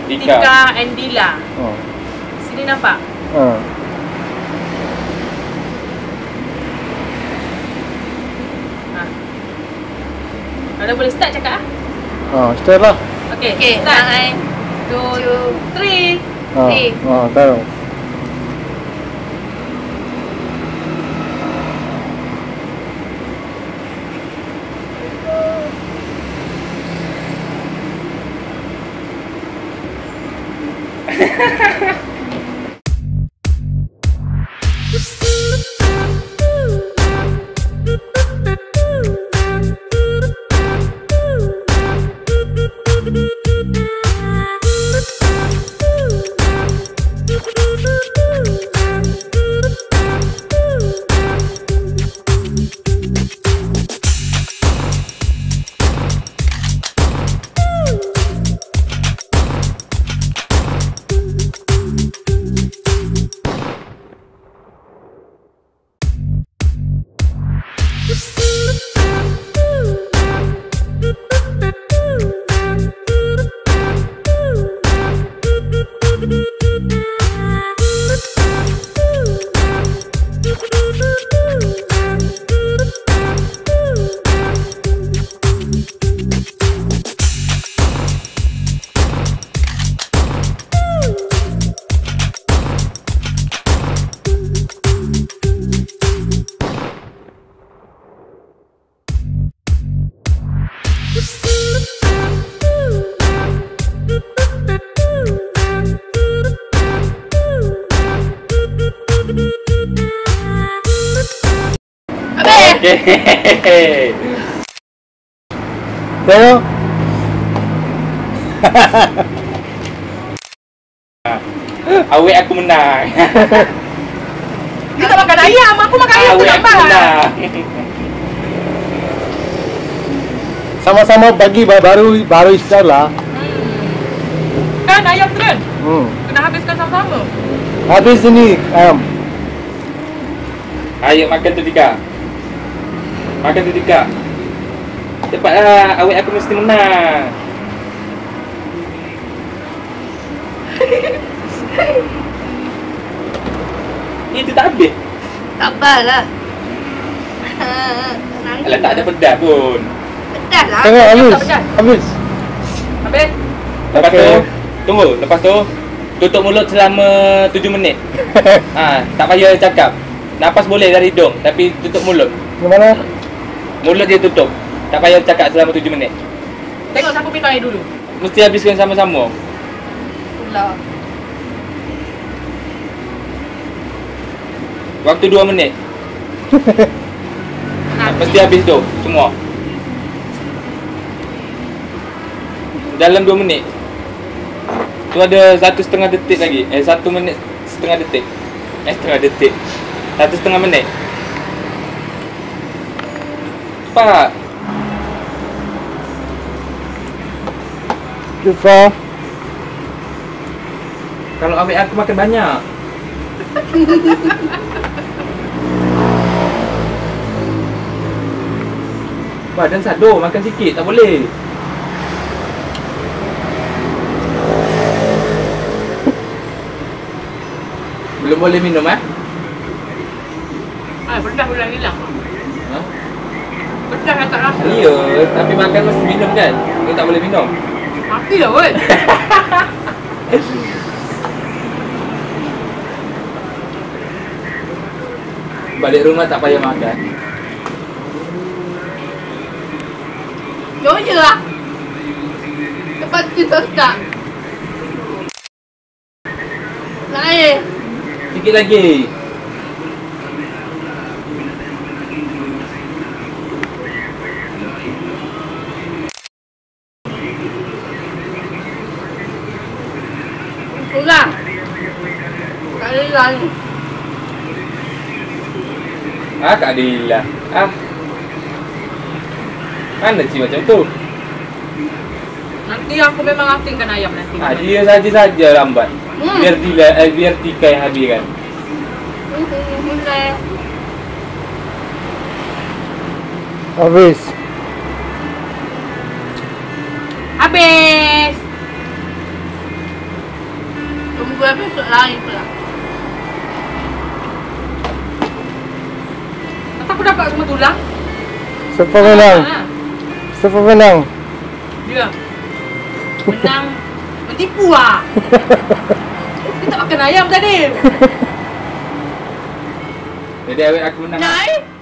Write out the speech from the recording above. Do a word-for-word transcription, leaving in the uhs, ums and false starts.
Tika. Tika and Dila. Oh. Sini nampak? Ha. Ha. Kalau boleh start cakap ah. Ha, start lah. Okey, Okay, start. nine, Two, two, three. Ha. Eh. Ha, tahu. Okay. Tengok. Awek aku menang. Dia tak makan ayam, aku makan ayam tu Awek aku nampak. menang. Sama-sama bagi baru baru start lah. Kan ayam tu kan? Hmm. Kena habiskan sama-sama. Habis ini ayam. Ayo makan tu Tika. Makan tu Tika. Cepatlah, awek aku mesti menang. Itu tak habis. tak apalah. Alah tak ada pedas pun. Pedas lah. Tengok habis. tak pedas. Habis. Habis? Lepas Okey. tu, tunggu. Lepas tu, tutup mulut selama tujuh minit. Ha, tak payah cakap. Napas boleh dari hidung, tapi tutup mulut. Gimana? Mulut dia tutup. Tak payah cakap selama tujuh minit. Tengok siapa minum air dulu. Mesti habiskan sama-sama. Pula. Waktu dua minit. Mesti habis tu, semua. Dalam dua minit. Tu ada satu setengah detik lagi. Eh, satu minit setengah detik. Eh, setengah detik. Satu setengah minit. Cepat. Cepat. Kalau ambil aku makan banyak. Badan sado, makan sikit, tak boleh. Belum boleh minum eh? Ah, pedas boleh hilang. Ha? Pedas yang tak rasa. Ya, tapi makan mesti minum kan? Kau tak boleh minum. Mati lah weh. Balik rumah tak payah makan. Jom je lah. Cepat kita start. Naik. Sikit lagi. Pulang. Kali lagi. Ah, Kak Adila. Ah. Mana sih macam tu? Nanti aku memang asingkan ayam nanti. Ah, dia saja-saja lambat. Hmm. Biar Dila, eh, biar Tika yang habiskan. Boleh. Habis. Habis. Tunggu episod lain pula. Masa aku dapat semua tulang. Siapa menang? Ha. Siapa menang? Dia. Menang. Mentipu lah. Kita tak makan ayam tadi. Jadi awet aku menang. Naik.